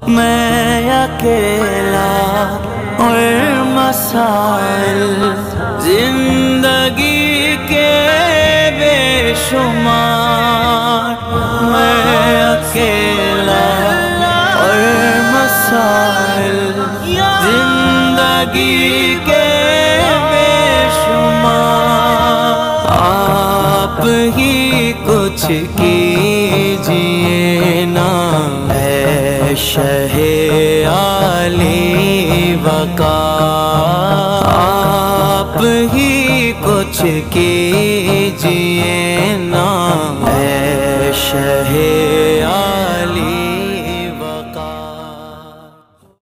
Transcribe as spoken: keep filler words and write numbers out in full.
मैं अकेला और मसाइल जिंदगी के बेशुमार। मैं अकेला और मसाइल जिंदगी के बेशुमार। आप ही कुछ कीजिए ना शहे आली वक़ार। आप ही कुछ कीजिए ना शहे आली